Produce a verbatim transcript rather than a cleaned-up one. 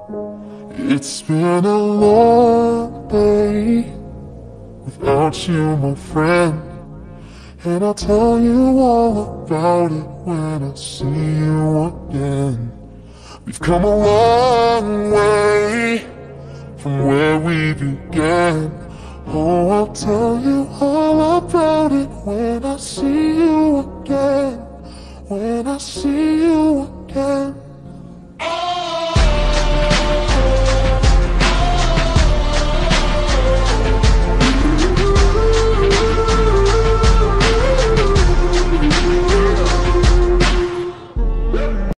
It's been a long day without you, my friend, and I'll tell you all about it when I see you again. We've come a long way from where we began. Oh, I'll tell you all about it when I see you again. When I see you again.